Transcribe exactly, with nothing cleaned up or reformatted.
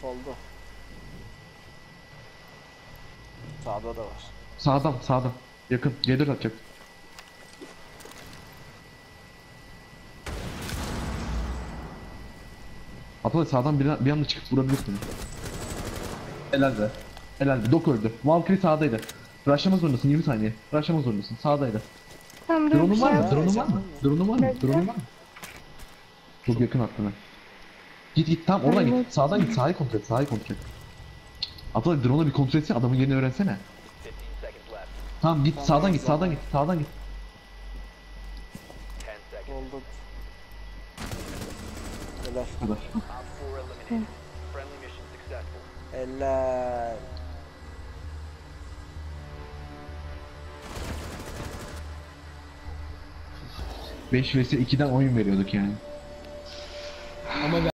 Solda. Sağda da var. Sağdan sağdan. Yakın. G dört atacak. Atalay sağdan bir, bir anda çıkıp vurabilirsin. Helal be. Helal be. Dok öldü. Valkyrie sağdaydı. Rushlamak zorundasın yirmi saniye. Rushlamak zorundasın. Sağdaydı. Tamam dur bir Drone'un şey var mı? yap. Drone'un var mı? Drone'un var mı? Bekle. Drone'un var mı? Çok yakın attın. Git git tam oradan Evet. git. Sağdan git. Sağı kontrol et. Sağı kontrol et. Atalay drone'u bir kontrol etsene. Adamın yerini öğrensene. Tamam git. Sağdan git. Sağdan git. Sağdan git. Oldu. Helal. Bu kadar. Helal. beş vs ikiden oyun veriyorduk yani. Ama